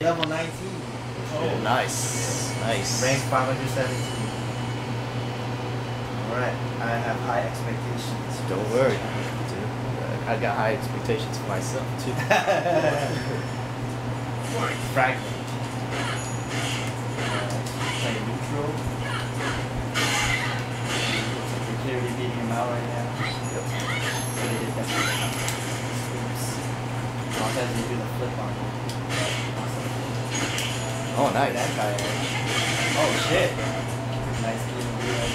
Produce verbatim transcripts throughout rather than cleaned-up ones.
level nineteen. Oh, yeah, nice. Nice. Rank five hundred seventeen. Alright, I have high expectations. Don't worry, dude. I got high expectations for myself, too. Fragment. Play neutral. You're clearly beating him out right now. Yep. So they did that. Sweeps. Also has to do the flip on him. Oh, nice. That guy. Oh, shit. Nice little deal.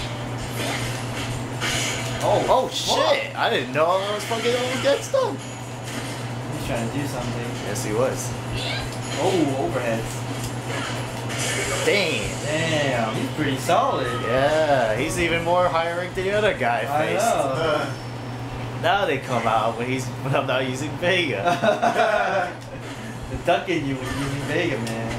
Oh, Oh, shit! I didn't know I was fucking almost against him. He's trying to do something. Yes, he was. Oh, overheads. Damn. Damn, he's pretty solid. Yeah, he's even more high ranked than the other guy I I faced. know. Now they come out when he's when I'm not using Vega. The ducking you was using Vega, man.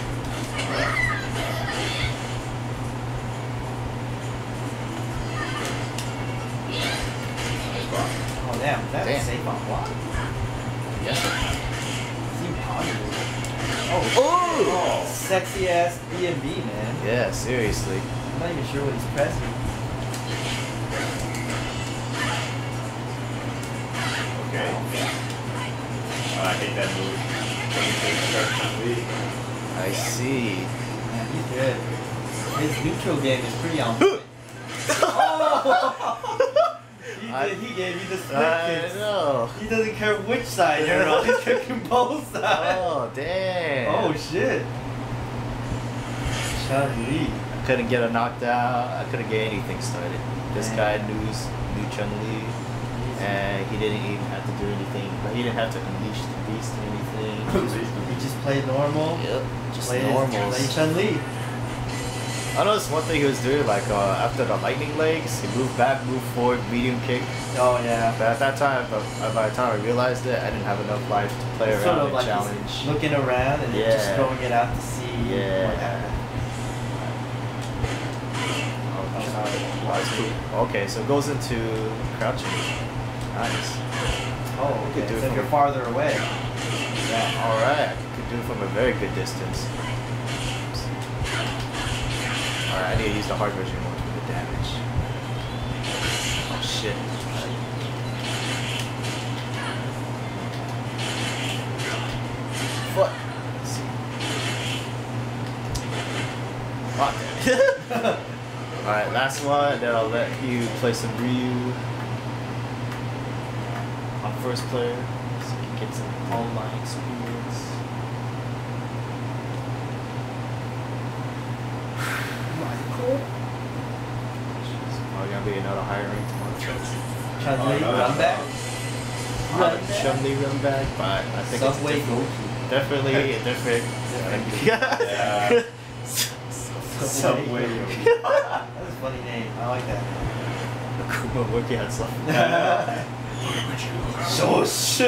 Oh damn, that was Damn. safe on block. Yes. Seemed positive. Oh, Oh! sexy ass B and B, man. Yeah, seriously. I'm not even sure what he's pressing. Okay. Oh, I hate that move. I see. Man, he's good. His neutral game is pretty on point. Oh! He, I- did, he gave you the split I kicks. know. He doesn't care which side you're on. He's kicking both sides. Oh, damn. Oh shit. Chun-Li. I couldn't get a knockdown. I couldn't get anything started. This Man. guy knew, knew Chun-Li, and he didn't even have to do anything. But he didn't have to unleash the beast or anything. He just played normal. Yep, just Played normals. Play Chun-Li. I noticed one thing he was doing, like uh, after the lightning legs, he moved back, moved forward, medium kick. Oh yeah. But at that time, but by the time I realized it, I didn't have enough life to play It's around sort of and like challenge. he's looking around and just Yeah. throwing it out to see Yeah. what happens. Oh, that's cool. Okay, so it goes into crouching. Nice. Oh, could okay. do it So if from- you're farther away. Yeah, alright. Could do it from a very good distance. Alright, I need to use the hard version more to do the damage. Oh shit. Foot. Let's see. Fuck it. Alright, last one, and then I'll let you play some Ryu on first player so you can get some online experience. Michael? Probably gonna be another higher rank tomorrow. Chun-Li, Oh, no, run back. Run Run back. Chun-Li run back, but I think Subway it's different. Goku. Definitely a different. Yeah. Subway. Subway. That's a funny name. I like that. Akuma working on something. Shush!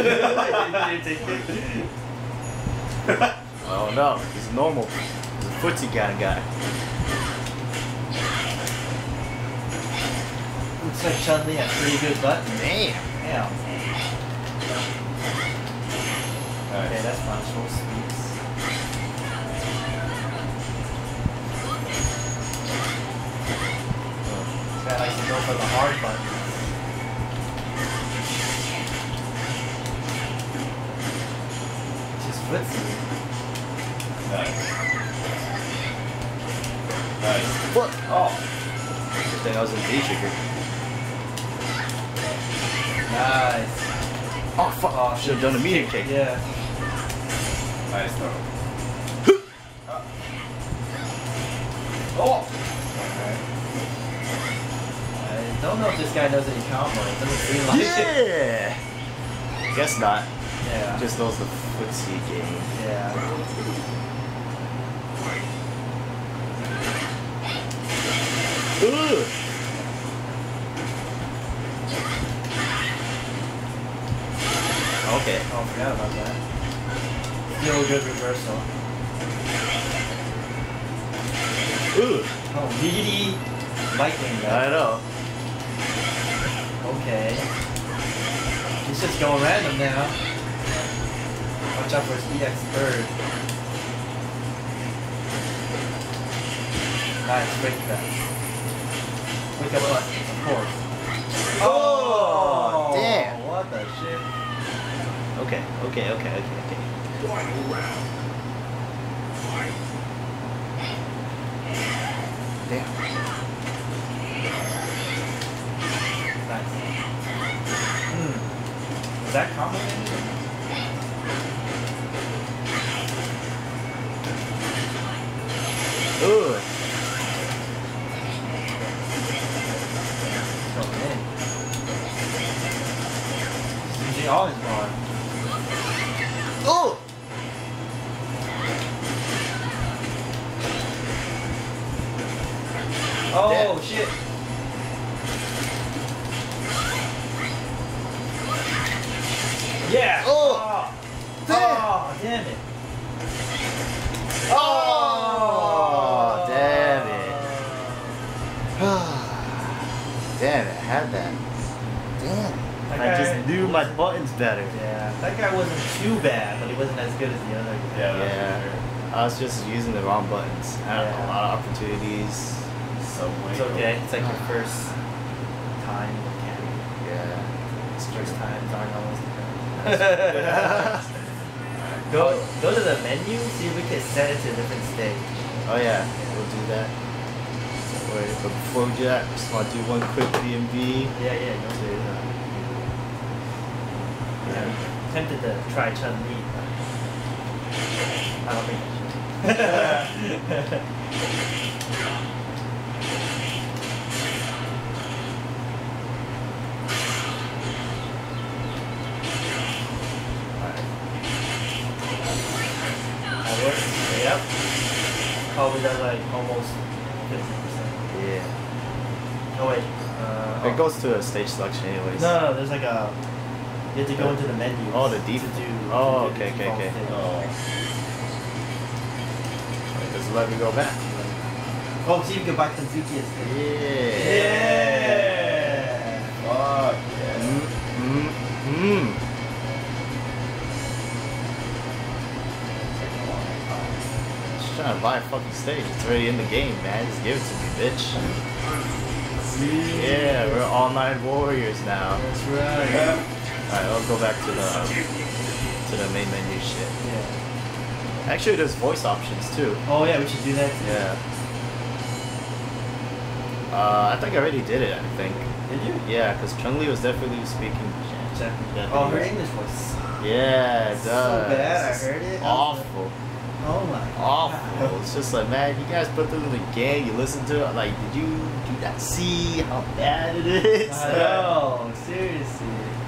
Oh no, he's normal. He's a footsie kind of guy. Looks like Chun-Li has pretty good buttons. Damn. Damn. Okay, Nice. that's punishable speeds. This guy likes to go for the hard buttons. Just footsie. Nice. Nice. Foot. Oh, Good thing I was in D trigger. nice. Oh fuck. Oh, Should have done a medium kick. Yeah. Nice throw. Oh! I don't know if this guy knows any combos. Doesn't seem like it. Yeah. Guess not. Yeah. Just knows the footsie game. Yeah. Ugh. Okay. Oh, I forgot about that. Still a good reversal. Ugh. Oh, meaty lightning I though. know. Okay. He's just going random now. Watch out for his E X third. Nice, break that. Wake up button, of course. Oh, damn. What the shit? Okay, okay, okay, okay, okay. Final round. Fight. Damn. Nice. Hmm. Is that common? Ooh. Going in. Using all his bar. Oh! Oh Damn. shit! Yeah! Oh. Oh, oh damn it! Oh, damn it. Damn it, I had that. Damn. That I guy- just knew my buttons better. Yeah, that guy wasn't too bad, but he wasn't as good as the other guy. Yeah, that's Yeah. for sure. I was just using the wrong buttons. I had Yeah. a lot of opportunities. So It's okay. It's like your first time mechanic. Yeah. It's first times aren't always the That's- Go, go to the menu, see if we can set it to a different stage. Oh yeah, we'll do that. Wait, but before we do that, just want to do one quick B and B. Yeah, yeah, go to uh, yeah, I'm tempted to try Chun Li, but I don't think I should. Alright. That works? Yep. Probably does like almost fifty percent. Yeah. Oh wait. Uh, It goes to a stage selection anyways. No, no, there's like a. You have to go into the menu. Oh, the to def- do. oh, to do the okay, okay, default okay. thing. Oh. Just let me go back. Oh, so you can go back to Zuki instead. Yeah. Yeah. Fuck yeah. Mm, mm, mm. Just trying to buy a fucking stage. It's already in the game, man. Just give it to me, bitch. Yeah, we're all nine warriors now. That's right. Yeah. Alright, I'll go back to the to the main menu shit. Yeah. Actually, there's voice options too. Oh yeah, we should do that. Too. Yeah. Uh, I think I already did it. I think. Did you? Yeah, because Chun-Li was definitely speaking. Japanese. Oh, her English voice. Yeah, it So does. bad, I heard it. Awful. Oh my. Awful. God. It's just like, man, you guys put this in the game. You listen to it. Like, did you do not see how bad it is? I know. Seriously.